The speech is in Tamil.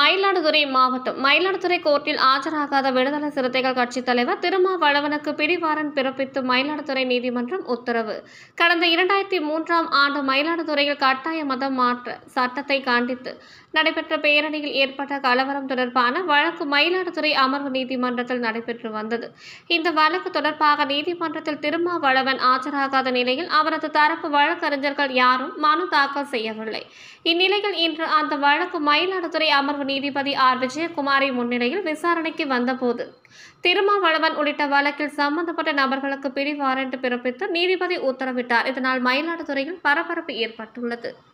மயிலாடுதுறை மாவட்டம் மயிலாடுதுறை கோர்ட்டில் ஆஜராகாத விடுதலை சிறுத்தைகள் கட்சித் தலைவர் திருமாவளவனுக்கு பிடிவாரண்ட் பிறப்பித்து மயிலாடுதுறை நீதிமன்றம் உத்தரவு. கடந்த 2003ஆம் ஆண்டு மயிலாடுதுறையில் கட்டாய மதம் மாற்ற சட்டத்தை கண்டித்து நடைபெற்ற பேரணியில் ஏற்பட்ட கலவரம் தொடர்பான வழக்கு மயிலாடுதுறை அமர்வு நீதிமன்றத்தில் நடைபெற்று வந்தது. இந்த வழக்கு தொடர்பாக நீதிமன்றத்தில் திருமாவளவன் ஆஜராகாத நிலையில் அவரது தரப்பு வழக்கறிஞர்கள் யாரும் மனு தாக்கல் செய்யவில்லை. இந்நிலையில் இன்று அந்த வழக்கு மயிலாடுதுறை அமர்வு நீதிபதி ஆர். விஜயகுமாரி முன்னிலையில் விசாரணைக்கு வந்தபோது திருமாவளவன் உள்ளிட்ட வழக்கில் சம்பந்தப்பட்ட நபர்களுக்கு பிடிவாரண்ட் பிறப்பித்து நீதிபதி உத்தரவிட்டார். இதனால் மயிலாடுதுறையில் பரபரப்பு ஏற்பட்டுள்ளது.